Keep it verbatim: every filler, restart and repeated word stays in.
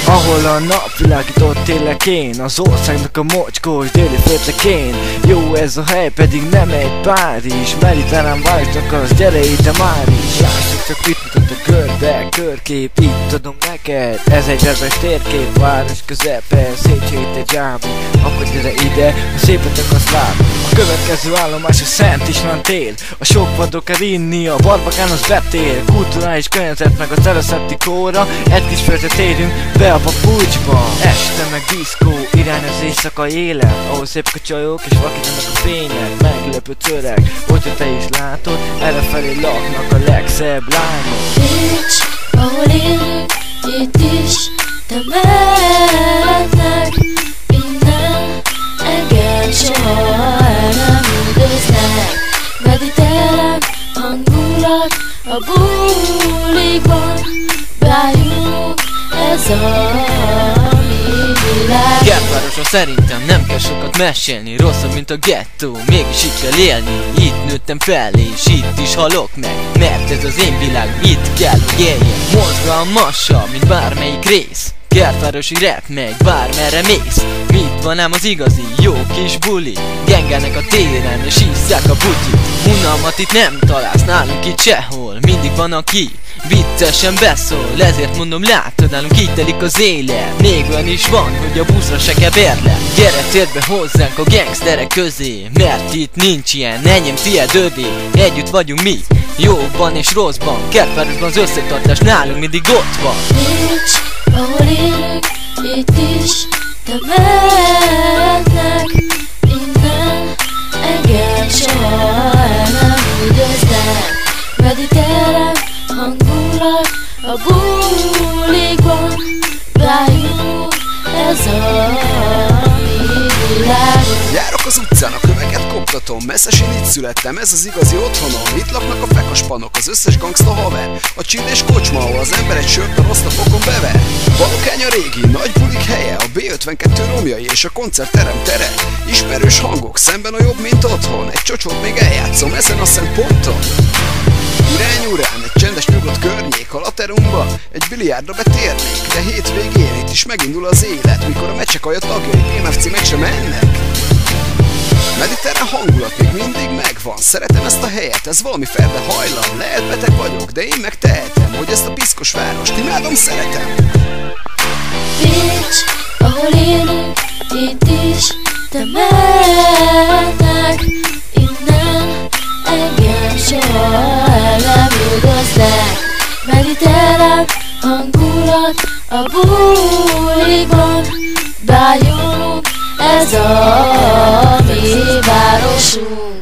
ahol a napvilágított élek én, az országnak a mocskos déli féltekén. Jó ez a hely, pedig nem egy Párizs, mediterrán városnak az, gyere ide már is. Lássuk csak mit mutat a körbe, körkép, itt adom neked. Ez egy rezes térkép, város közepe, Széchenyi egy zsámi. Akkor gyere ide, ha szépet akarsz látni. A következő állomás a Szent István tér. A sok vadok kell inni, a barbakán az betér. Kulturális környezet meg a teraszeptikóra, egy kis földet érünk be a papucsba. Este meg diszkó, irány az éjszakai élet, ahol szépek a csajok és vakítanak a fények. Meglepő öreg, hogyha te is látod, errefelé laknak a legszebb lányok. Nincs, ahol élünk, itt is temetnek. Innen engem soha el nem üldöznek. Mediterrán hangulat a bulikban, bájunk, ez a mi világ. Kertvároson szerintem nem kell sokat mesélni, rosszabb mint a gettó, mégis itt kell élni. Itt nőttem fel és itt is halok meg, mert ez az én világ, itt kell hogy éljen. Mozgalmasabb, mint bármelyik rész, kertvárosi rap megy, bármerre mész. Mit van ám az igazi, jó kis buli, gengelnek a téren és isszák a butit. Unalmat itt nem találsz nálunk itt sehol, mindig van aki viccesen beszól. Ezért mondom, látod, nálunk így telik az élet. Még olyan is van, hogy a buszra se kell bérlet. Gyere, térd be hozzánk a gangsterek közé, mert itt nincs ilyen, enyém, tiéd, övé. Együtt vagyunk mi, jóban és rosszban. Kertvárosban az összetartás nálunk mindig ott van. Nincs, ahol élünk, itt is temetnek. Innen engem soha el nem üldöznek. Mediterrán hangulat a bulikban, bájunk, ez a mi világunk. Járok az utcán, a köveket koptatom, messzes én itt születtem, ez az igazi otthonom. Itt laknak a fekaspanok, az összes gangsta haver, a chill és kocsma, ahol az ember egy sört a rossz napokon bever. Balokány a régi, nagy bulik helye, a bé ötvenkettő romjai és a koncertterem tere. Ismerős hangok, szemben a jobb, mint otthon, egy csocsot még eljátszom ezen a szemponton. Irány urán, egy csendes nyugodt környék, a laterumba egy biliárdra betérnék. De hétvégén itt is megindul az élet, mikor a meccsek tagjai bé em ef cé meg sem mennek. Mediterrán hangulat még mindig megvan, szeretem ezt a helyet, ez valami ferde hajlam. Lehet beteg vagyok, de én meg tehetem, hogy ezt a piszkos várost imádom, szeretem. Nincs, ahol élünk, itt is temetnek. Innen engem soha el nem üldöznek. Mediterrán hangulat a bulikban, bájulunk, ez a mi városunk.